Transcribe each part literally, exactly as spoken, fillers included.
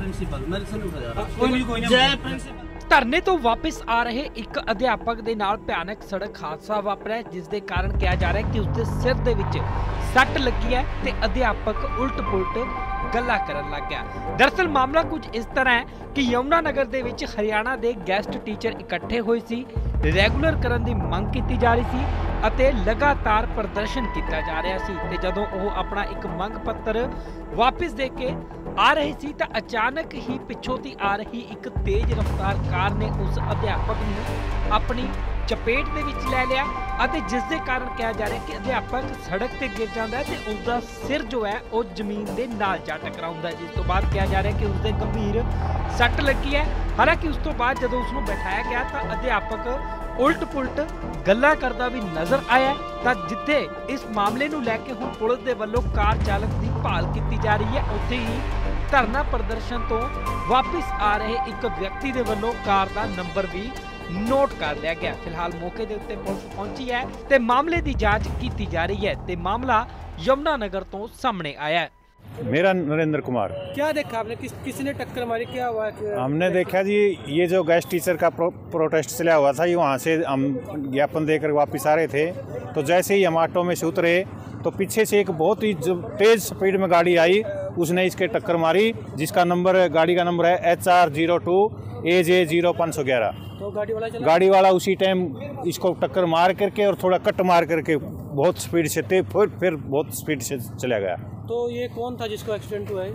ਧਰਨੇ ਤੋਂ ਵਾਪਸ ਆ ਰਹੇ ਇੱਕ ਅਧਿਆਪਕ ਦੇ ਨਾਲ ਭਿਆਨਕ ਸੜਕ ਹਾਦਸਾ ਵਾਪਰਿਆ, ਜਿਸ ਦੇ ਕਾਰਨ ਕਿਹਾ ਜਾ ਰਿਹਾ ਹੈ ਕਿ ਉਸਦੇ ਸਿਰ ਦੇ ਵਿੱਚ ਸੱਟ ਲੱਗੀ ਹੈ ਤੇ ਅਧਿਆਪਕ ਉਲਟ-ਪੁਲਟ ਗੱਲਾਂ ਕਰਨ ਲੱਗ ਗਿਆ। ਦਰਅਸਲ ਮਾਮਲਾ ਕੁਝ ਇਸ ਤਰ੍ਹਾਂ ਹੈ ਕਿ ਯਮੁਨਾ ਨਗਰ ਦੇ ਵਿੱਚ ਹਰਿਆਣਾ ਦੇ ਗੈਸਟ ਟੀਚਰ ਇਕੱਠੇ ਹੋਏ ਸੀ, ਰੈਗੂਲਰ ਕਰਨ ਦੀ ਮੰਗ ਕੀਤੀ ਜਾ ਰਹੀ ਸੀ ਅਤੇ ਲਗਾਤਾਰ ਪ੍ਰਦਰਸ਼ਨ ਕੀਤਾ ਜਾ ਰਿਹਾ ਸੀ ਤੇ ਜਦੋਂ ਉਹ ਆਪਣਾ ਇੱਕ ਮੰਗ ਪੱਤਰ ਵਾਪਸ ਦੇ ਕੇ ਆ ਰਹੇ ਸੀ ਤਾਂ ਅਚਾਨਕ ਹੀ ਪਿੱਛੋਂ ਦੀ ਆ ਰਹੀ ਇੱਕ ਤੇਜ਼ ਰਫ਼ਤਾਰ ਕਾਰ ਨੇ ਉਸ ਅਧਿਆਪਕ ਨੂੰ ਆਪਣੀ ਚਪੇਟ ਦੇ ਵਿੱਚ ਲੈ ਲਿਆ ਅਤੇ ਜਿਸ ਦੇ ਕਾਰਨ ਕਿਹਾ ਜਾ ਰਿਹਾ ਕਿ ਅਧਿਆਪਕ ਸੜਕ ਤੇ ਗਿਰ ਜਾਂਦਾ ਹੈ ਤੇ ਉਸਦਾ ਸਿਰ ਜੋ ਹੈ ਉਹ ਜ਼ਮੀਨ ਦੇ ਨਾਲ ਜਾ ਟਕਰਾਉਂਦਾ, ਜਿਸ ਤੋਂ ਬਾਅਦ ਕਿਹਾ ਜਾ ਰਿਹਾ ਕਿ ਉਸਦੇ ਗੰਭੀਰ ਸੱਟ ਲੱਗੀ ਹੈ। ਹਾਲਾਂਕਿ ਉਸ ਤੋਂ ਬਾਅਦ ਜਦੋਂ ਉਸਨੂੰ ਬਿਠਾਇਆ ਗਿਆ ਤਾਂ ਅਧਿਆਪਕ ਉਲਟ-ਪੁਲਟ ਗੱਲਾਂ ਕਰਦਾ ਵੀ ਨਜ਼ਰ ਆਇਆ ਤਾਂ ਜਿੱਥੇ ਇਸ ਮਾਮਲੇ ਨੂੰ ਲੈ ਕੇ ਹੁਣ ਪੁਲਿਸ ਦੇ ਵੱਲੋਂ ਕਾਰ ਚਾਲਕ ਦੀ ਭਾਲ ਕੀਤੀ ਜਾ ਰਹੀ ਹੈ, ਉੱਥੇ ਹੀ ਧਰਨਾ ਪ੍ਰਦਰਸ਼ਨ ਤੋਂ ਵਾਪਸ ਆ ਰਹੇ ਇੱਕ ਵਿਅਕਤੀ ਦੇ ਵੱਲੋਂ ਕਾਰ ਦਾ ਨੰਬਰ ਵੀ ਨੋਟ ਕਰ ਲਿਆ ਗਿਆ। ਫਿਲਹਾਲ ਮੌਕੇ ਦੇ ਉੱਤੇ ਪੁਲਿਸ ਪਹੁੰਚੀ ਹੈ ਤੇ ਮਾਮਲੇ ਦੀ ਜਾਂਚ ਕੀਤੀ ਜਾ ਰਹੀ है ਤੇ मामला यमुना नगर तो सामने आया है। मेरा नरेंद्र कुमार। क्या देखा आपने, किस किसी ने टक्कर मारी, क्या हुआ? हमने देखा जी ये जो गेस्ट टीचर का प्रो, प्रोटेस्ट चला हुआ था, ये वहाँ से हम ज्ञापन देकर वापस आ रहे थे तो जैसे ही हम ऑटो में से उतरे तो पीछे से एक बहुत ही तेज़ स्पीड में गाड़ी आई, उसने इसके टक्कर मारी जिसका नंबर गाड़ी का नंबर है H R zero two A J zero पाँच सौ ग्यारह। तो गाड़ी वाला चला? गाड़ी वाला उसी टाइम इसको टक्कर मार करके और थोड़ा कट मार करके बहुत स्पीड से थे, फिर फिर बहुत स्पीड से चला गया। तो ये कौन था जिसको एक्सीडेंट हुआ है?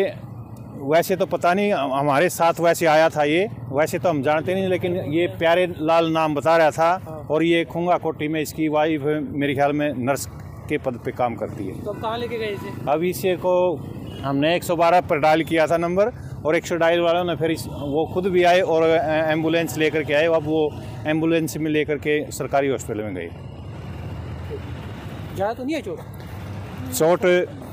ये वैसे तो पता नहीं, हमारे साथ वैसे आया था, ये वैसे तो हम जानते नहीं, लेकिन ये प्यारे लाल नाम बता रहा था। हाँ। और ये खुंगा कोटी में इसकी वाइफ मेरे ख्याल में नर्स के पद पे काम करती है। तो कहाँ लेके गए इसे? अब इसे को हमने एक सौ बारह पर डायल किया था नंबर और एक सौ डायल वालों ने फिर इस, वो खुद भी आए और एम्बुलेंस लेकर के आए। अब वो एम्बुलेंस में लेकर के सरकारी हॉस्पिटल में गए। ज़्यादा तो नहीं है चोट? चोट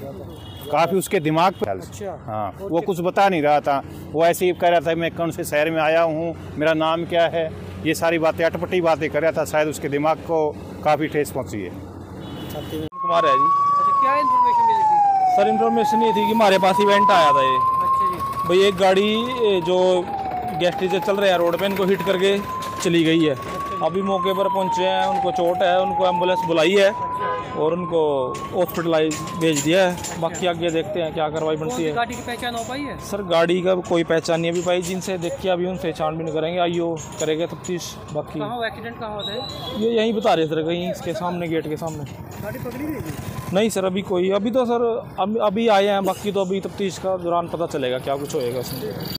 काफ़ी उसके दिमाग पे। अच्छा। हाँ, वो कुछ बता नहीं रहा था, वो ऐसे ही कह रहा था मैं कौन से शहर में आया हूँ, मेरा नाम क्या है, ये सारी बातें अटपटी बातें कर रहा था। शायद उसके दिमाग को काफ़ी ठेस पहुँची है। कुमार है जी। अच्छा, क्या इन्फॉर्मेशन मिली थी? सर इन्फॉर्मेशन ये थी कि हमारे पास इवेंट आया था ये। अच्छा जी। भाई एक गाड़ी जो गेस्ट टीचर चल रहे हैं रोड पे, इनको हिट करके चली गई है। अभी मौके पर पहुंचे हैं, उनको चोट है, उनको एम्बुलेंस बुलाई है और उनको हॉस्पिटलाइज भेज दिया है। बाकी आगे देखते हैं क्या कार्रवाई बनती है। गाड़ी की पहचान हो पाई है? सर गाड़ी का कोई पहचान नहीं अभी पाई, जिनसे देख के अभी उनसे छानबीन करेंगे, आईओ करेगा तफ्तीश। बाकी कहाँ एक्सीडेंट कहाँ होता है? ये यहीं बता रहे सर, कहीं इसके सामने गेट के सामने। गाड़ी पकड़ी गई थी? नहीं सर अभी कोई, अभी तो सर अभी अभी आए हैं, बाकी तो अभी तफ्तीश का दौरान पता चलेगा क्या कुछ होएगा उसमें।